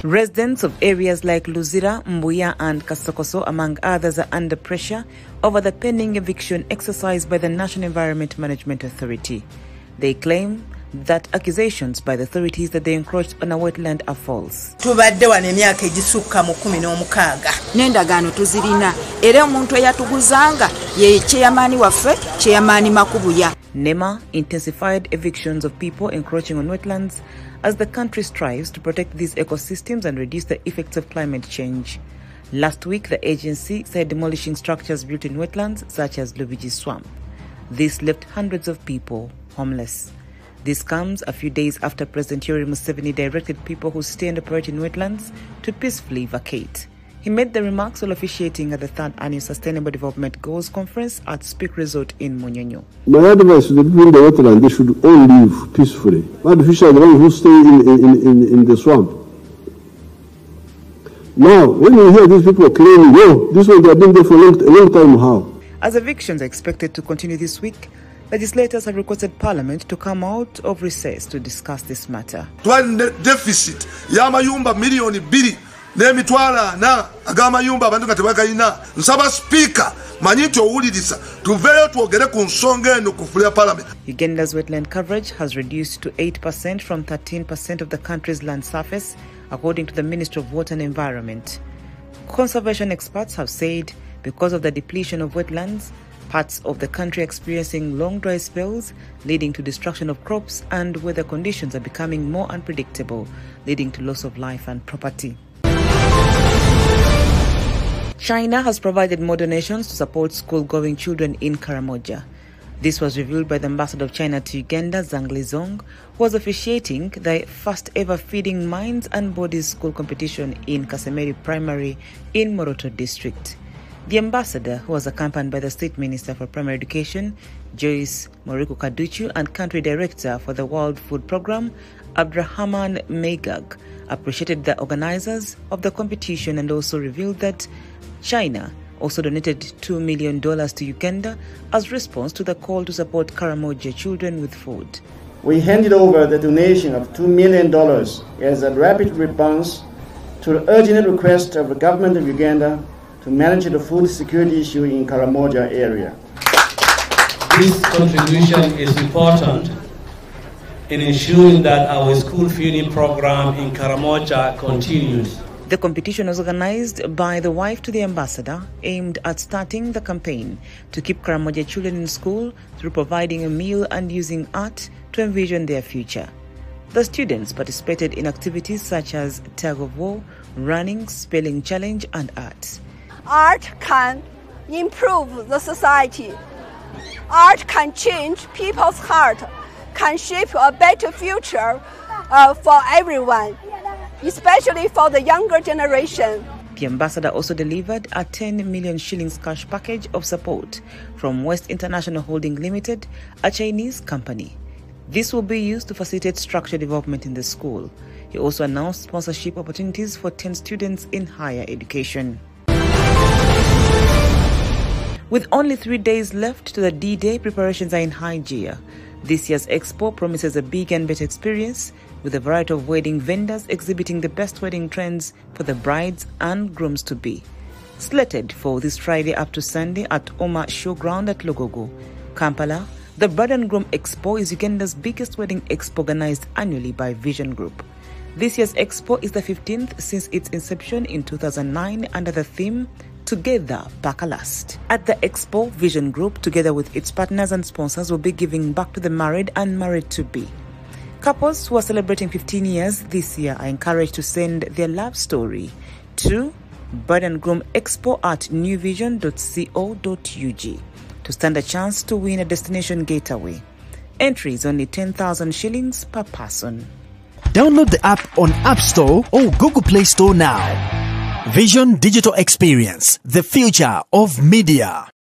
Residents of areas like Luzira, Mbuya and Kasokoso, among others, are under pressure over the pending eviction exercise by the National Environment Management Authority. They claim that accusations by the authorities that they encroached on a wetland are false. Tubadde wano emyaka egisukka mu 16 n'endagaano tuzirina era omuntu eyatuguzanga ye chairman waffe chairman Makubuya. NEMA intensified evictions of people encroaching on wetlands as the country strives to protect these ecosystems and reduce the effects of climate change. Last week, the agency started demolishing structures built in wetlands such as Lubiji Swamp. This left hundreds of people homeless. This comes a few days after President Yoweri Museveni directed people who stay and operate in wetlands to peacefully vacate. He made the remarks while officiating at the 3rd Annual Sustainable Development Goals Conference at Speak Resort in Munyonyo. My advice to the people in the wetland, they should all live peacefully. Bad fish are the ones who stay in the swamp. Now, when you hear these people claiming, this one they have been there for a long time, how? As evictions are expected to continue this week, legislators have requested Parliament to come out of recess to discuss this matter. Deficit yamayumba million 2 n'emitwala na agamayumba abantu katebakayina nsaba speaker manyiti owuliriza tuveyo twogere ku nsonga eno ku full Parliament. Uganda's wetland coverage has reduced to 8% from 13% of the country's land surface, according to the Ministry of Water and Environment. Conservation experts have said because of the depletion of wetlands, parts of the country are experiencing long dry spells, leading to destruction of crops, and weather conditions are becoming more unpredictable, leading to loss of life and property. China has provided more donations to support school-going children in Karamoja. This was revealed by the ambassador of China to Uganda, Zhang Lizong, who was officiating the first-ever Feeding Minds and Bodies school competition in Kasemeri Primary in Moroto District. The ambassador, who was accompanied by the State Minister for Primary Education, Joyce Moriku Kaduchu, and Country Director for the World Food Programme, Abdrahman Meigag, appreciated the organizers of the competition and also revealed that China also donated $2 million to Uganda as response to the call to support Karamoja children with food. We handed over the donation of $2 million as a rapid response to the urgent request of the government of Uganda to manage the food security issue in Karamoja area. This contribution is important in ensuring that our school feeding program in Karamoja continues. The competition was organized by the wife to the ambassador, aimed at starting the campaign to keep Karamoja children in school through providing a meal and using art to envision their future. The students participated in activities such as tug of war, running, spelling challenge, and art. Art can improve the society. Art can change people's heart, can shape a better future for everyone, especially for the younger generation. The ambassador also delivered a 10 million shillings cash package of support from West International Holding Limited, a Chinese company. This will be used to facilitate structural development in the school. He also announced sponsorship opportunities for 10 students in higher education. With only 3 days left to the D-Day, preparations are in high gear. This year's expo promises a big and better experience, with a variety of wedding vendors exhibiting the best wedding trends for the brides and grooms-to-be. Slated for this Friday up to Sunday at Oma Showground at Logogo, Kampala, the Bride and Groom Expo is Uganda's biggest wedding expo organized annually by Vision Group. This year's expo is the 15th since its inception in 2009 under the theme Together Bakalast. At the expo, Vision Group, together with its partners and sponsors, will be giving back to the married and married-to-be. Couples who are celebrating 15 years this year are encouraged to send their love story to Bride and Groom Expo at newvision.co.ug to stand a chance to win a destination getaway. Entry is only 10,000 shillings per person. Download the app on App Store or Google Play Store now. Vision Digital Experience, the future of media.